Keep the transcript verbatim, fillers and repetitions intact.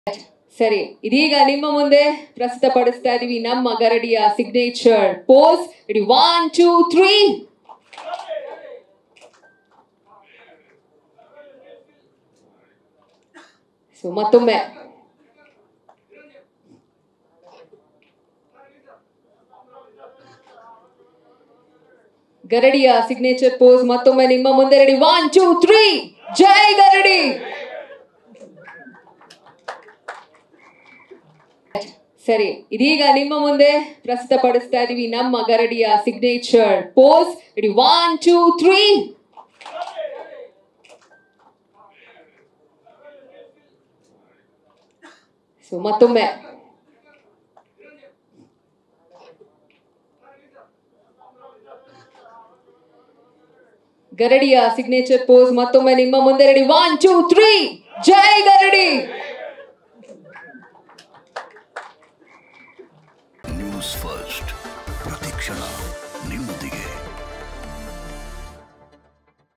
ಸರಿ, ಇದೀಗ ನಿಮ್ಮ ಮುಂದೆ ಪ್ರಸ್ತುತಪಡಿಸ್ತಾ ಇದೀವಿ ನಮ್ಮ ಗರಡಿಯ signature pose. Ready, one two three. So ಮತ್ತೊಮ್ಮೆ ಗರಡಿಯ ಸಿಗ್ನೇಚರ್ ಪೋಸ್ ಮತ್ತೊಮ್ಮೆ ನಿಮ್ಮ ಮುಂದೆ. Ready, one two three. ಜೈ ಗರಡಿ. ಸರಿ, ಇದೀಗ ನಿಮ್ಮ ಮುಂದೆ ಪ್ರಸ್ತುತಪಡಿಸ್ತಾ ಇದೀವಿ ನಮ್ಮ ಗರಡಿಯ signature pose. Ready, one two three. So ಮತ್ತೊಮ್ಮೆ ಗರಡಿಯ ಸಿಗ್ನೇಚರ್ ಪೋಸ್ ಮತ್ತೊಮ್ಮೆ ನಿಮ್ಮ ಮುಂದೆ. Ready, one two three. ಜೈ ಗರಡಿ. ನ್ಯೂಸ್ ಫಸ್ಟ್, ಪ್ರತಿಕ್ಷಣ ನಿಮ್ಮೊಂದಿಗೆ.